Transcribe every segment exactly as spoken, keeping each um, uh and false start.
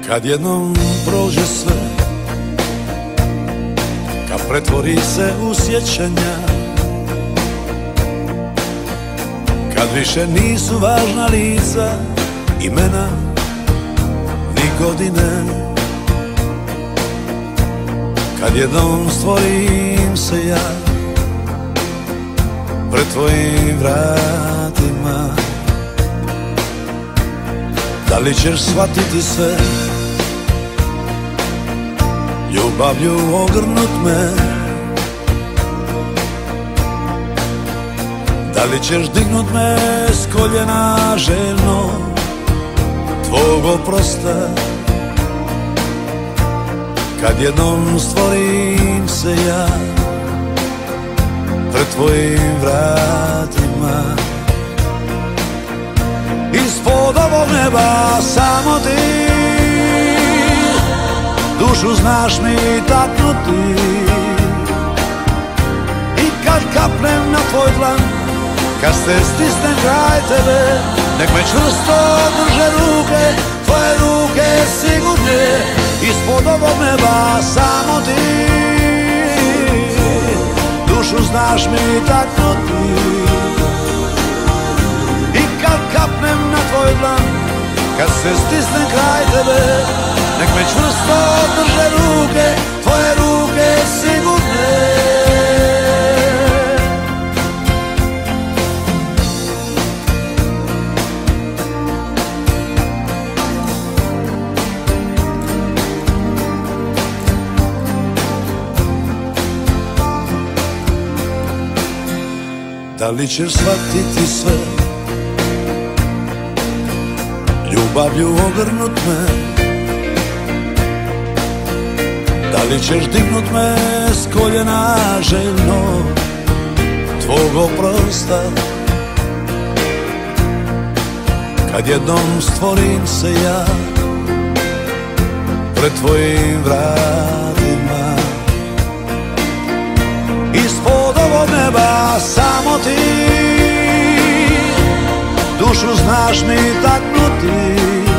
Kad jednom prođe sve, kad pretvori se u sjećanja, kad više nisu važna lica, imena ni godine, kad jednom stvorim se ja pred tvojim vratima, da li ćeš shvatiti sve, ljubavlju ogrnut me? Da li ćeš dignut me s koljena željno tvog oprosta, kad jednom stvorim se ja pred tvojim vratima? Ispod ovog neba samo ti, dušu znaš mi taknuti, i kad kapnem na tvoj dlan, kad se stisnem kraj tebe, nek me čvrsto drže ruke, tvoje ruke sigurne. Ispod ovog neba samo ti, dušu znaš mi taknuti, i kad kapnem na tvoj dlan, kad se stisnem kraj tebe, nek me čvrsto drže ruke, tvoje ruke sigurne. Da li ćeš shvatiti sve, ljubavlju ogrnut me? Da li ćeš dignut me s koljena željno tvog oprosta, kad jednom stvorim se ja pred tvojim vratima? Ispod ovog neba samo ti, dušu znaš mi taknuti,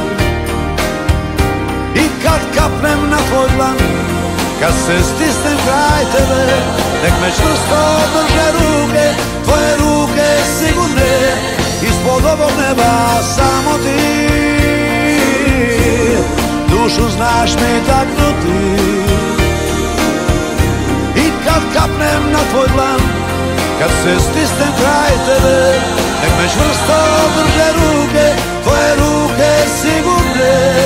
i kad kapnem na tvoj dlan, kad se stisnem kraj tebe, nek me čvrsto drže ruke, tvoje ruke sigurne. Ispod ovog neba samo ti, dušu znaš mi taknuti, i kad kapnem na tvoj dlan, kad se stisnem kraj tebe, nek me čvrsto drže ruke, tvoje ruke sigurne.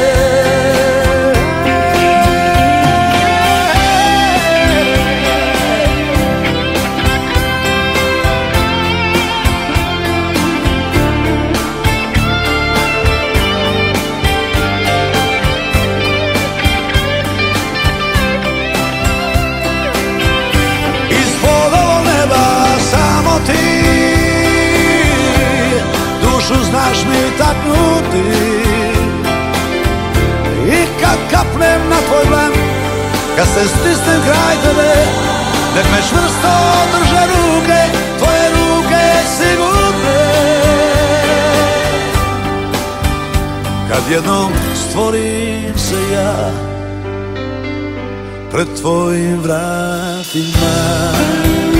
Znaš mi taknuti, i kad kapnem na tvoj dlan, kad se stisnem kraj tebe, nek me čvrsto drže ruke, tvoje ruke sigurne. Kad jednom stvorim se ja pred tvojim vratima,